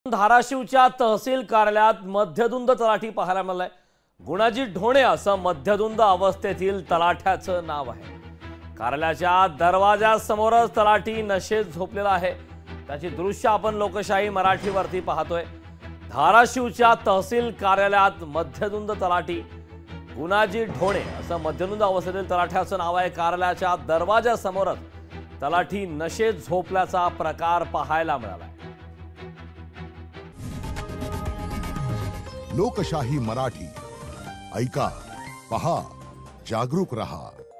धाराशिवच्या तहसील कार्यालयात मध्यधुंद तलाठी पाहायला मिळालाय। गुणाजी ढोणे असं मध्यधुंद अवस्थेतील तलाठ्याचं नाव आहे। कार्यालयाच्या दरवाजासमोरच तलाठी नशेत झोपलेला आहे। त्याची दृश्य आपण लोकशाही मराठीवरती पाहतोय। धाराशिवच्या तहसील कार्यालयात मध्यधुंद तलाठी गुणाजी ढोणे असं मध्यधुंद अवस्थेतील तलाठ्याचं नाव आहे। कार्यालयाच्या दरवाजासमोरच तलाठी नशेत झोपल्याचा प्रकार पाहायला मिळाला। लोकशाही मराठी ऐका, पहा, जागरूक रहा।